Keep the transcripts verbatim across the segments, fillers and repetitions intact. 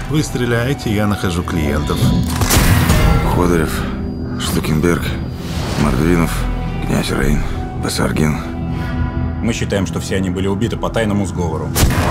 Вы стреляете, я нахожу клиентов. Ходорев, Штукенберг, Мордвинов, князь Рейн, Басаргин. Мы считаем, что все они были убиты по тайному сговору.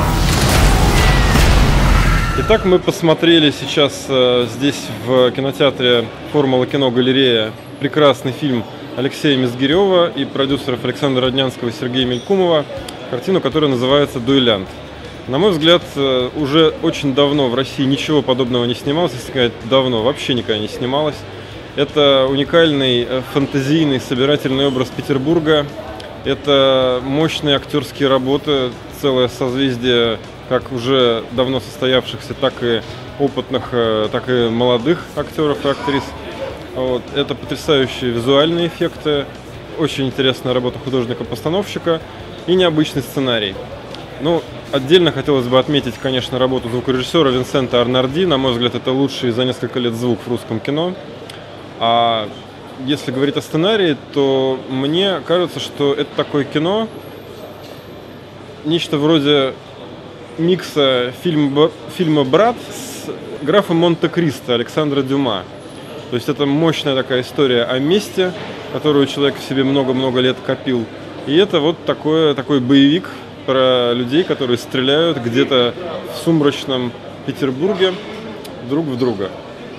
Итак, мы посмотрели сейчас э, здесь в кинотеатре «Формула кино галерея» прекрасный фильм Алексея Мизгирева и продюсеров Александра Роднянского и Сергея Мелькумова, картину, которая называется «Дуэлянт». На мой взгляд, э, уже очень давно в России ничего подобного не снималось, если сказать давно, вообще никогда не снималось. Это уникальный э, фантазийный собирательный образ Петербурга, это мощные актерские работы, целое созвездие как уже давно состоявшихся, так и опытных, так и молодых актеров и актрис. Вот. Это потрясающие визуальные эффекты, очень интересная работа художника-постановщика и необычный сценарий. Ну, отдельно хотелось бы отметить, конечно, работу звукорежиссера Винсента Арнарди. На мой взгляд, это лучший за несколько лет звук в русском кино. А если говорить о сценарии, то мне кажется, что это такое кино, нечто вроде микса фильма, фильма «Брат» с графом Монте-Кристо Александра Дюма. То есть это мощная такая история о мести, которую человек в себе много-много лет копил. И это вот такой, такой боевик про людей, которые стреляют где-то в сумрачном Петербурге друг в друга.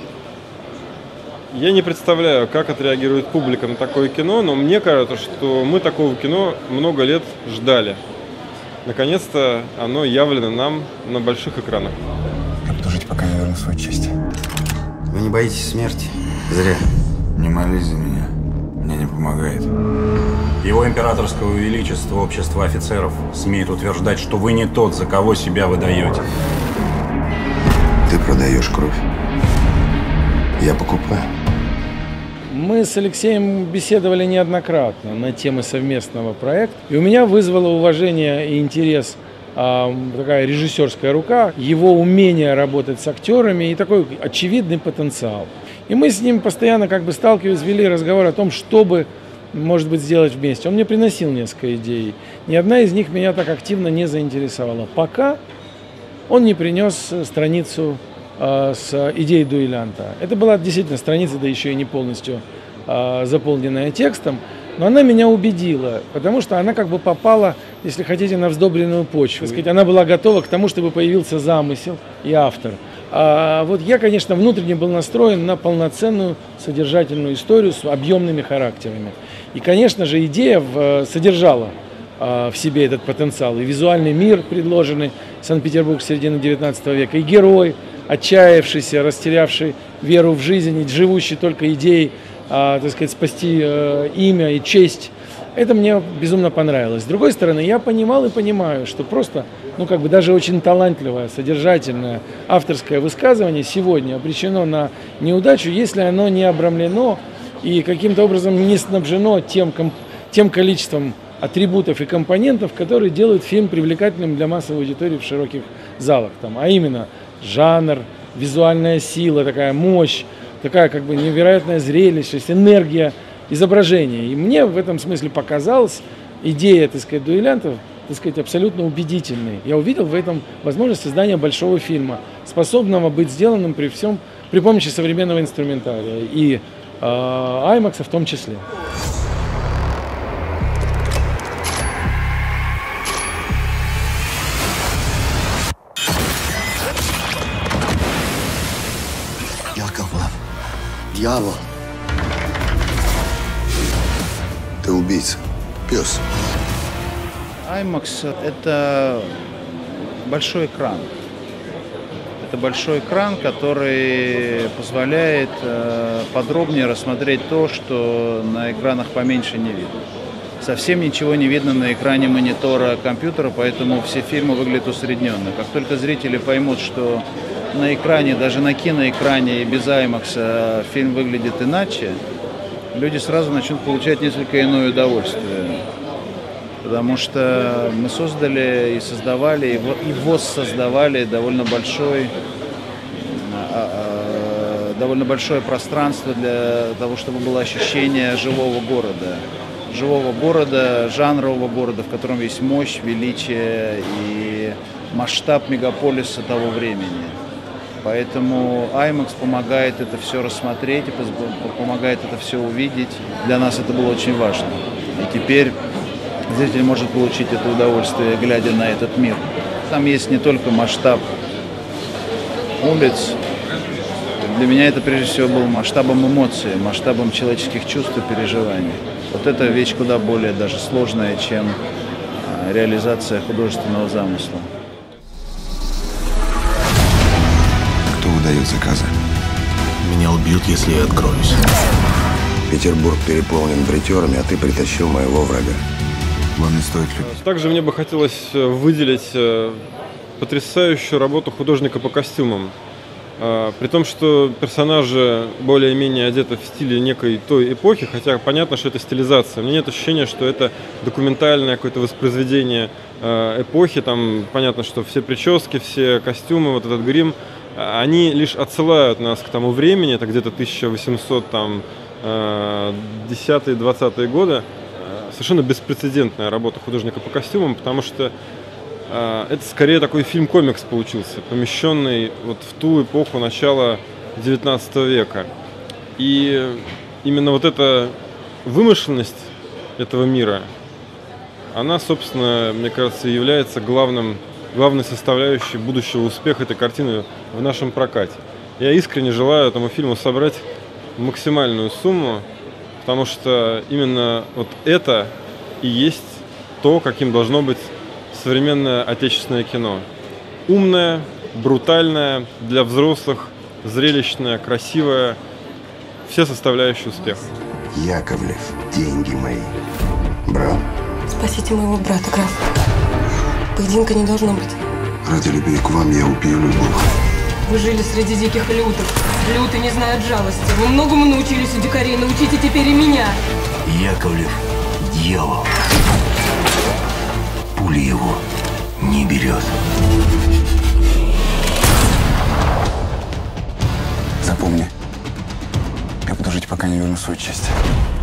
Я не представляю, как отреагирует публика на такое кино, но мне кажется, что мы такого кино много лет ждали. Наконец-то оно явлено нам на больших экранах. Я буду жить, пока не верну свою честь. Вы не боитесь смерти? Зря. Не молись за меня. Мне не помогает. Его императорского величества общество офицеров смеет утверждать, что вы не тот, за кого себя выдаете. Ты продаешь кровь. Я покупаю. Мы с Алексеем беседовали неоднократно на темы совместного проекта. И у меня вызвало уважение и интерес а, такая режиссерская рука, его умение работать с актерами и такой очевидный потенциал. И мы с ним постоянно как бы сталкивались, вели разговор о том, что бы, может быть, сделать вместе. Он мне приносил несколько идей. Ни одна из них меня так активно не заинтересовала, пока он не принес страницу с идеей дуэлянта. Это была действительно страница, да еще и не полностью а, заполненная текстом, но она меня убедила, потому что она как бы попала, если хотите, на вздобренную почву. Так сказать, она была готова к тому, чтобы появился замысел и автор. А вот я, конечно, внутренне был настроен на полноценную содержательную историю с объемными характерами. И, конечно же, идея в, содержала а, в себе этот потенциал. И визуальный мир, предложенный Санкт-Петербург середины девятнадцатого века, и герой, отчаявшийся, растерявший веру в жизнь, и живущий только идеей, а, так сказать, спасти а, имя и честь. Это мне безумно понравилось. С другой стороны, я понимал и понимаю, что просто, ну как бы даже очень талантливое, содержательное авторское высказывание сегодня обречено на неудачу, если оно не обрамлено и каким-то образом не снабжено тем, тем количеством атрибутов и компонентов, которые делают фильм привлекательным для массовой аудитории в широких залах. Там, а именно жанр, визуальная сила, такая мощь, такая как бы невероятная зрелищность, энергия изображения. И мне в этом смысле показалась идея, так сказать, дуэлянтов, так сказать, абсолютно убедительной. Я увидел в этом возможность создания большого фильма, способного быть сделанным при всем, при помощи современного инструментария и э, аймакса в том числе. Дьявол. Ты убийца. Пес. аймакс – это большой экран. Это большой экран, который позволяет подробнее рассмотреть то, что на экранах поменьше не видно. Совсем ничего не видно на экране монитора компьютера, поэтому все фильмы выглядят усредненно. Как только зрители поймут, что на экране, даже на киноэкране и без аймакса фильм выглядит иначе, люди сразу начнут получать несколько иное удовольствие. Потому что мы создали и создавали, и воссоздавали довольно большой, довольно большое пространство для того, чтобы было ощущение живого города. Живого города, жанрового города, в котором есть мощь, величие и масштаб мегаполиса того времени. Поэтому IMAX помогает это все рассмотреть и помогает это все увидеть. Для нас это было очень важно. И теперь зритель может получить это удовольствие, глядя на этот мир. Там есть не только масштаб улиц. Для меня это прежде всего был масштабом эмоций, масштабом человеческих чувств и переживаний. Вот это вещь куда более даже сложная, чем реализация художественного замысла. Кто выдает заказы? Меня убьют, если я откроюсь. Петербург переполнен бритерами, а ты притащил моего врага. Вам не стоит любить. Также мне бы хотелось выделить потрясающую работу художника по костюмам. При том, что персонажи более-менее одеты в стиле некой той эпохи, хотя понятно, что это стилизация. У меня нет ощущения, что это документальное какое-то воспроизведение эпохи. Там понятно, что все прически, все костюмы, вот этот грим, они лишь отсылают нас к тому времени, это где-то тысяча восемьсот десятые-двадцатые годы. Совершенно беспрецедентная работа художника по костюмам, потому что это скорее такой фильм-комикс получился, помещенный вот в ту эпоху начала девятнадцатого века. И именно вот эта вымышленность этого мира, она, собственно, мне кажется, является главным, главной составляющей будущего успеха этой картины в нашем прокате. Я искренне желаю этому фильму собрать максимальную сумму, потому что именно вот это и есть то, каким должно быть современное отечественное кино. Умное, брутальное, для взрослых, зрелищное, красивое. Все составляющие успеха. Яковлев, деньги мои. Брал? Спасите моего брата, граф. Поединка не должно быть. Ради любви к вам я убью любого. Вы жили среди диких лютых. Люты не знают жалости. Вы многому научились у дикарей, научите теперь и меня. Яковлев, дьявол. Пуля его не берет. Запомни, я буду жить, пока не верну свою честь.